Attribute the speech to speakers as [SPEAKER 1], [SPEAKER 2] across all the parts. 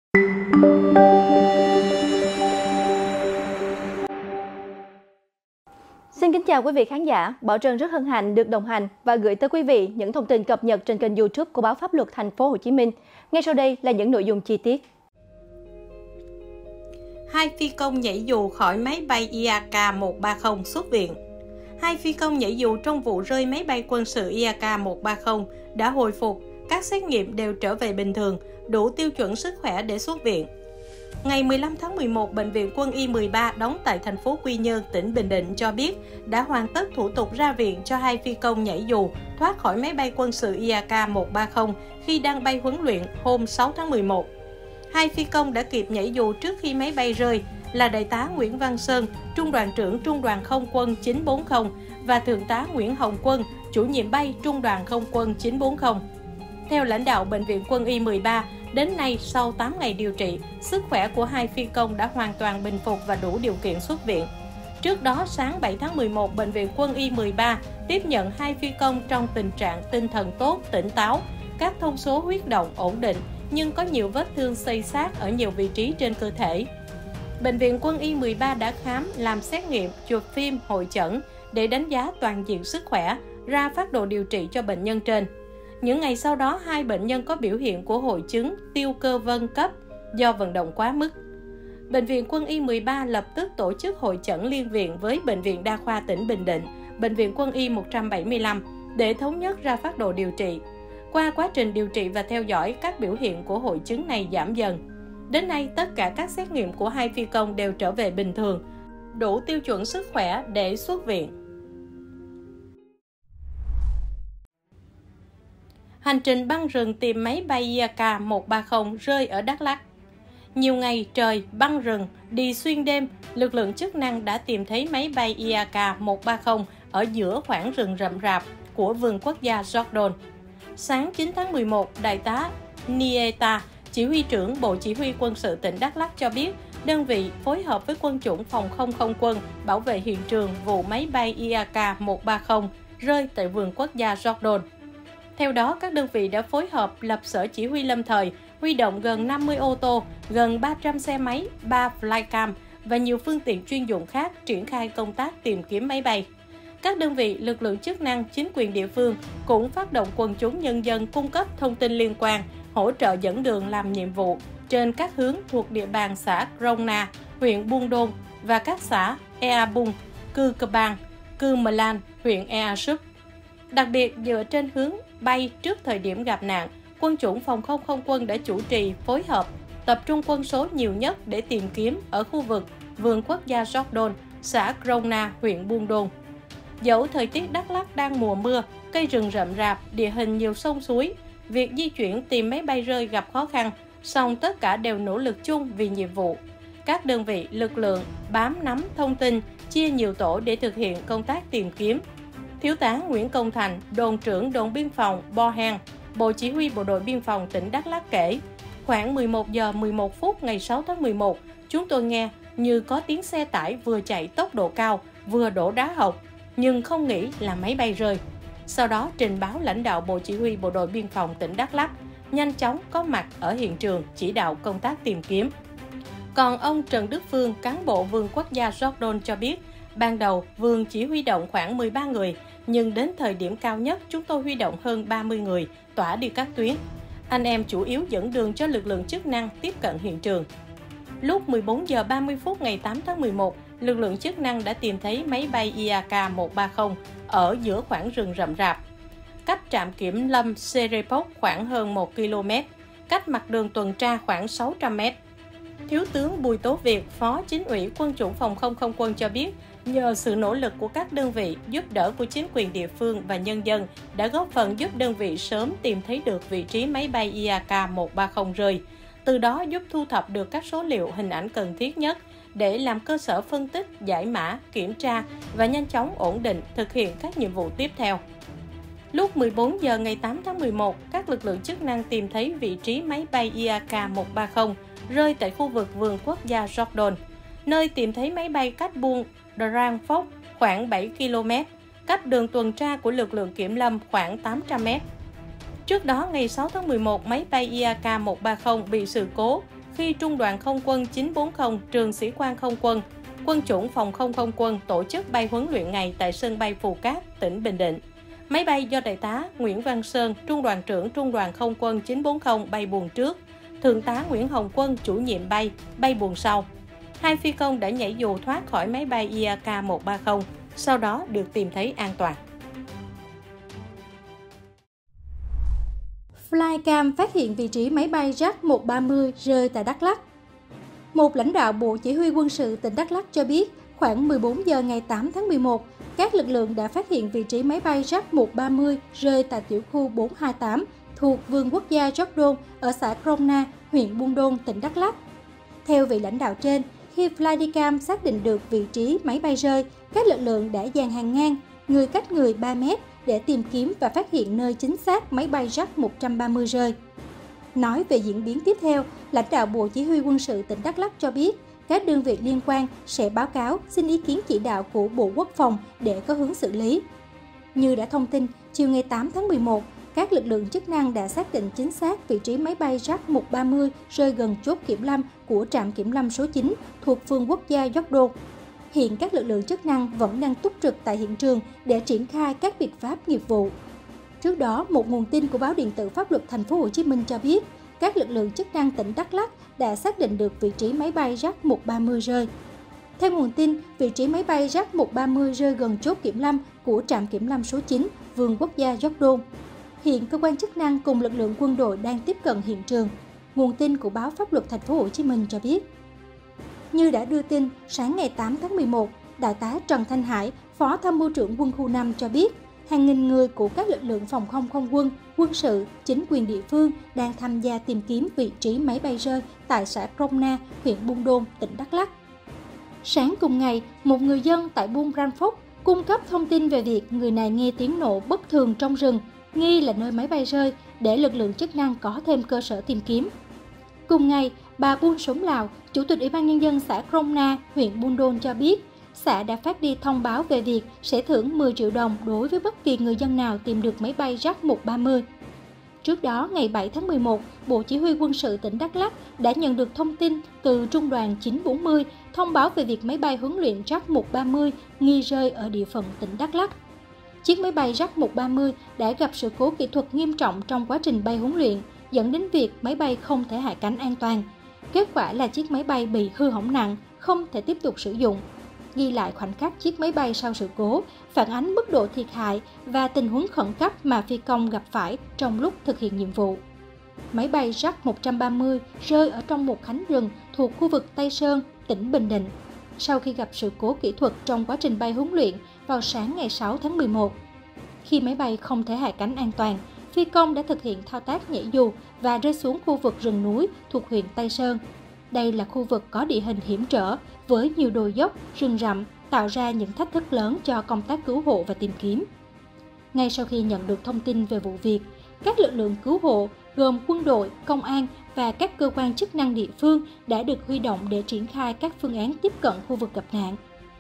[SPEAKER 1] Xin kính chào quý vị khán giả, Bảo Trân rất hân hạnh được đồng hành và gửi tới quý vị những thông tin cập nhật trên kênh YouTube của báo Pháp luật Thành phố Hồ Chí Minh. Ngay sau đây là những nội dung chi tiết.
[SPEAKER 2] 2 phi công nhảy dù khỏi máy bay IAK-130 xuất viện. 2 phi công nhảy dù trong vụ rơi máy bay quân sự IAK-130 đã hồi phục, các xét nghiệm đều trở về bình thường, đủ tiêu chuẩn sức khỏe để xuất viện. Ngày 15 tháng 11, Bệnh viện Quân y 13 đóng tại thành phố Quy Nhơn, tỉnh Bình Định cho biết đã hoàn tất thủ tục ra viện cho 2 phi công nhảy dù thoát khỏi máy bay quân sự IAK-130 khi đang bay huấn luyện hôm 6 tháng 11. 2 phi công đã kịp nhảy dù trước khi máy bay rơi là Đại tá Nguyễn Văn Sơn, Trung đoàn trưởng Trung đoàn Không quân 940 và Thượng tá Nguyễn Hồng Quân, chủ nhiệm bay Trung đoàn Không quân 940. Theo lãnh đạo Bệnh viện Quân y 13, đến nay sau 8 ngày điều trị, sức khỏe của 2 phi công đã hoàn toàn bình phục và đủ điều kiện xuất viện. Trước đó, sáng 7 tháng 11, Bệnh viện Quân y 13 tiếp nhận 2 phi công trong tình trạng tinh thần tốt, tỉnh táo, các thông số huyết động ổn định, nhưng có nhiều vết thương xây xát ở nhiều vị trí trên cơ thể. Bệnh viện Quân y 13 đã khám, làm xét nghiệm, chụp phim, hội chẩn để đánh giá toàn diện sức khỏe, ra phác đồ điều trị cho bệnh nhân trên. Những ngày sau đó, 2 bệnh nhân có biểu hiện của hội chứng tiêu cơ vân cấp do vận động quá mức. Bệnh viện Quân y 13 lập tức tổ chức hội chẩn liên viện với Bệnh viện Đa khoa tỉnh Bình Định, Bệnh viện Quân y 175 để thống nhất ra phác đồ điều trị. Qua quá trình điều trị và theo dõi, các biểu hiện của hội chứng này giảm dần. Đến nay, tất cả các xét nghiệm của 2 phi công đều trở về bình thường, đủ tiêu chuẩn sức khỏe để xuất viện. Hành trình băng rừng tìm máy bay IAK-130 rơi ở Đắk Lắk. Nhiều ngày trời băng rừng, đi xuyên đêm, lực lượng chức năng đã tìm thấy máy bay IAK-130 ở giữa khoảng rừng rậm rạp của vườn quốc gia Jordan. Sáng 9 tháng 11, Đại tá Nieta, Chỉ huy trưởng Bộ Chỉ huy Quân sự tỉnh Đắk Lắk cho biết, đơn vị phối hợp với quân chủng phòng không không quân bảo vệ hiện trường vụ máy bay IAK-130 rơi tại vườn quốc gia Jordan. Theo đó, các đơn vị đã phối hợp lập sở chỉ huy lâm thời, huy động gần 50 ô tô, gần 300 xe máy, 3 flycam và nhiều phương tiện chuyên dụng khác triển khai công tác tìm kiếm máy bay. Các đơn vị, lực lượng chức năng, chính quyền địa phương cũng phát động quần chúng nhân dân cung cấp thông tin liên quan, hỗ trợ dẫn đường làm nhiệm vụ trên các hướng thuộc địa bàn xã Krông Na, huyện Buôn Đôn và các xã Ea Bung, Cư Cơ Bang, Cư Mờ Lan, huyện Ea Súp. Đặc biệt, dựa trên hướng bay trước thời điểm gặp nạn, quân chủng phòng không không quân đã chủ trì, phối hợp, tập trung quân số nhiều nhất để tìm kiếm ở khu vực vườn quốc gia Jordan, xã Krông Na, huyện Buôn Đôn. Dẫu thời tiết Đắk Lắk đang mùa mưa, cây rừng rậm rạp, địa hình nhiều sông suối, việc di chuyển tìm máy bay rơi gặp khó khăn, song tất cả đều nỗ lực chung vì nhiệm vụ. Các đơn vị, lực lượng bám nắm thông tin, chia nhiều tổ để thực hiện công tác tìm kiếm. Thiếu tá Nguyễn Công Thành, đồn trưởng đồn biên phòng Bo Hang, Bộ Chỉ huy Bộ đội Biên phòng tỉnh Đắk Lắk kể, khoảng 11 giờ 11 phút ngày 6 tháng 11, chúng tôi nghe như có tiếng xe tải vừa chạy tốc độ cao, vừa đổ đá hộc, nhưng không nghĩ là máy bay rơi. Sau đó trình báo lãnh đạo Bộ Chỉ huy Bộ đội Biên phòng tỉnh Đắk Lắk, nhanh chóng có mặt ở hiện trường chỉ đạo công tác tìm kiếm. Còn ông Trần Đức Phương, cán bộ vườn quốc gia Jordan cho biết, ban đầu vườn chỉ huy động khoảng 13 người, nhưng đến thời điểm cao nhất chúng tôi huy động hơn 30 người, tỏa đi các tuyến. Anh em chủ yếu dẫn đường cho lực lượng chức năng tiếp cận hiện trường. Lúc 14 giờ 30 phút ngày 8 tháng 11, lực lượng chức năng đã tìm thấy máy bay IAK-130 ở giữa khoảng rừng rậm rạp, cách trạm kiểm lâm Serepok khoảng hơn 1 km, cách mặt đường tuần tra khoảng 600 m. Thiếu tướng Bùi Tố Việt, Phó Chính ủy Quân chủng phòng không không quân cho biết, nhờ sự nỗ lực của các đơn vị, giúp đỡ của chính quyền địa phương và nhân dân đã góp phần giúp đơn vị sớm tìm thấy được vị trí máy bay IAK-130 rơi. Từ đó giúp thu thập được các số liệu hình ảnh cần thiết nhất để làm cơ sở phân tích, giải mã, kiểm tra và nhanh chóng ổn định thực hiện các nhiệm vụ tiếp theo. Lúc 14 giờ ngày 8 tháng 11, các lực lượng chức năng tìm thấy vị trí máy bay IAK-130 rơi tại khu vực vườn quốc gia Jordan, nơi tìm thấy máy bay cách buôn Drang Phốc khoảng 7 km, cách đường tuần tra của lực lượng kiểm lâm khoảng 800 m. Trước đó, ngày 6 tháng 11, máy bay IAK-130 bị sự cố khi Trung đoàn Không quân 940 Trường Sĩ quan Không quân, Quân chủng Phòng không Không quân tổ chức bay huấn luyện ngày tại sân bay Phù Cát, tỉnh Bình Định. Máy bay do Đại tá Nguyễn Văn Sơn, Trung đoàn trưởng Trung đoàn Không quân 940 bay buồng trước, Thượng tá Nguyễn Hồng Quân, chủ nhiệm bay buồng sau. Hai phi công đã nhảy dù thoát khỏi máy bay IAK-130, sau đó được tìm thấy an toàn.
[SPEAKER 3] Flycam phát hiện vị trí máy bay JAC-130 rơi tại Đắk Lắk. Một lãnh đạo Bộ Chỉ huy quân sự tỉnh Đắk Lắk cho biết, khoảng 14 giờ ngày 8 tháng 11, các lực lượng đã phát hiện vị trí máy bay JAC-130 rơi tại tiểu khu 428 thuộc vườn quốc gia Gióc ở xã Kromna, huyện Buôn Đôn, tỉnh Đắk Lắk. Theo vị lãnh đạo trên, khi Flycam xác định được vị trí máy bay rơi, các lực lượng đã dàn hàng ngang, người cách người 3 mét để tìm kiếm và phát hiện nơi chính xác máy bay JAC-130 rơi. Nói về diễn biến tiếp theo, lãnh đạo Bộ Chỉ huy quân sự tỉnh Đắk Lắk cho biết, các đơn vị liên quan sẽ báo cáo xin ý kiến chỉ đạo của Bộ Quốc phòng để có hướng xử lý. Như đã thông tin, chiều ngày 8 tháng 11, các lực lượng chức năng đã xác định chính xác vị trí máy bay JAC-130 rơi gần chốt kiểm lâm của trạm kiểm lâm số 9 thuộc vườn quốc gia Gióc Đôn. Hiện các lực lượng chức năng vẫn đang túc trực tại hiện trường để triển khai các biện pháp nghiệp vụ. Trước đó, một nguồn tin của báo điện tử Pháp luật Thành phố Hồ Chí Minh cho biết, các lực lượng chức năng tỉnh Đắk Lắk đã xác định được vị trí máy bay JAC-130 rơi. Theo nguồn tin, vị trí máy bay JAC-130 rơi gần chốt kiểm lâm của trạm kiểm lâm số 9, vườn quốc gia Gióc Đôn. Hiện cơ quan chức năng cùng lực lượng quân đội đang tiếp cận hiện trường. Nguồn tin của báo Pháp luật Thành phố Hồ Chí Minh cho biết. Như đã đưa tin, sáng ngày 8 tháng 11, Đại tá Trần Thanh Hải, Phó Tham mưu trưởng Quân khu 5 cho biết, hàng nghìn người của các lực lượng phòng không không quân, quân sự, chính quyền địa phương đang tham gia tìm kiếm vị trí máy bay rơi tại xã Kromna, huyện Buôn Đôn, tỉnh Đắk Lắk. Sáng cùng ngày, một người dân tại Buôn Rang Phúc cung cấp thông tin về việc người này nghe tiếng nổ bất thường trong rừng, nghi là nơi máy bay rơi, để lực lượng chức năng có thêm cơ sở tìm kiếm. Cùng ngày, bà Buôn Sống Lào, Chủ tịch Ủy ban Nhân dân xã Kromna, huyện Buôn Đôn cho biết, xã đã phát đi thông báo về việc sẽ thưởng 10 triệu đồng đối với bất kỳ người dân nào tìm được máy bay JAC-130. Trước đó, ngày 7 tháng 11, Bộ Chỉ huy quân sự tỉnh Đắk Lắk đã nhận được thông tin từ Trung đoàn 940 thông báo về việc máy bay huấn luyện JAC-130 nghi rơi ở địa phận tỉnh Đắk Lắk. Chiếc máy bay JAC-130 đã gặp sự cố kỹ thuật nghiêm trọng trong quá trình bay huấn luyện, dẫn đến việc máy bay không thể hạ cánh an toàn. Kết quả là chiếc máy bay bị hư hỏng nặng, không thể tiếp tục sử dụng. Ghi lại khoảnh khắc chiếc máy bay sau sự cố, phản ánh mức độ thiệt hại và tình huống khẩn cấp mà phi công gặp phải trong lúc thực hiện nhiệm vụ. Máy bay JAC-130 rơi ở trong một cánh rừng thuộc khu vực Tây Sơn, tỉnh Bình Định, sau khi gặp sự cố kỹ thuật trong quá trình bay huấn luyện vào sáng ngày 6 tháng 11. Khi máy bay không thể hạ cánh an toàn, phi công đã thực hiện thao tác nhảy dù và rơi xuống khu vực rừng núi thuộc huyện Tây Sơn. Đây là khu vực có địa hình hiểm trở với nhiều đồi dốc, rừng rậm, tạo ra những thách thức lớn cho công tác cứu hộ và tìm kiếm. Ngay sau khi nhận được thông tin về vụ việc, các lực lượng cứu hộ gồm quân đội, công an và các cơ quan chức năng địa phương đã được huy động để triển khai các phương án tiếp cận khu vực gặp nạn.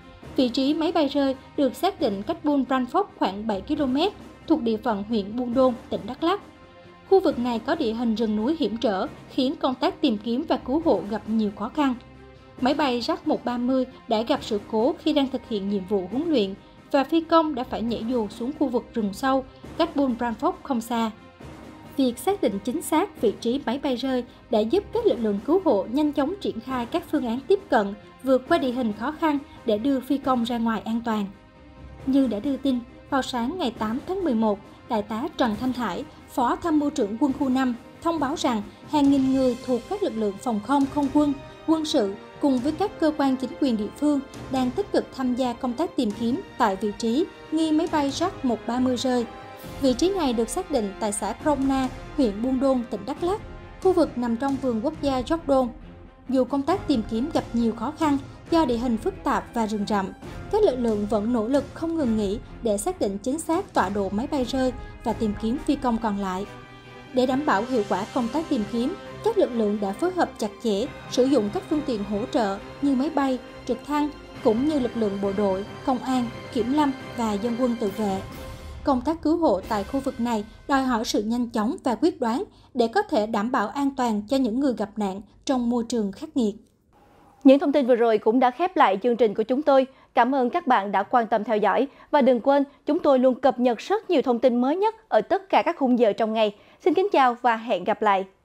[SPEAKER 3] Vị trí máy bay rơi được xác định cách Buôn Rang Phúc khoảng 7 km, thuộc địa phận huyện Buôn Đôn, tỉnh Đắk Lắk. Khu vực này có địa hình rừng núi hiểm trở, khiến công tác tìm kiếm và cứu hộ gặp nhiều khó khăn. Máy bay JAC-130 đã gặp sự cố khi đang thực hiện nhiệm vụ huấn luyện và phi công đã phải nhảy dù xuống khu vực rừng sâu, cách Buôn Rang Phúc không xa. Việc xác định chính xác vị trí máy bay rơi đã giúp các lực lượng cứu hộ nhanh chóng triển khai các phương án tiếp cận, vượt qua địa hình khó khăn để đưa phi công ra ngoài an toàn. Như đã đưa tin, vào sáng ngày 8 tháng 11, Đại tá Trần Thanh Hải, Phó Tham mưu trưởng Quân khu 5, thông báo rằng hàng nghìn người thuộc các lực lượng phòng không không quân, quân sự cùng với các cơ quan chính quyền địa phương đang tích cực tham gia công tác tìm kiếm tại vị trí nghi máy bay JAC-130 rơi. Vị trí này được xác định tại xã Kromna, huyện Buôn Đôn, tỉnh Đắk Lắk, khu vực nằm trong vườn quốc gia Gióc Đôn. Dù công tác tìm kiếm gặp nhiều khó khăn do địa hình phức tạp và rừng rậm, các lực lượng vẫn nỗ lực không ngừng nghỉ để xác định chính xác tọa độ máy bay rơi và tìm kiếm phi công còn lại. Để đảm bảo hiệu quả công tác tìm kiếm, các lực lượng đã phối hợp chặt chẽ, sử dụng các phương tiện hỗ trợ như máy bay, trực thăng, cũng như lực lượng bộ đội, công an, kiểm lâm và dân quân tự vệ. công tác cứu hộ tại khu vực này đòi hỏi sự nhanh chóng và quyết đoán để có thể đảm bảo an toàn cho những người gặp nạn trong môi trường khắc nghiệt.
[SPEAKER 1] Những thông tin vừa rồi cũng đã khép lại chương trình của chúng tôi. Cảm ơn các bạn đã quan tâm theo dõi. Và đừng quên, chúng tôi luôn cập nhật rất nhiều thông tin mới nhất ở tất cả các khung giờ trong ngày. Xin kính chào và hẹn gặp lại!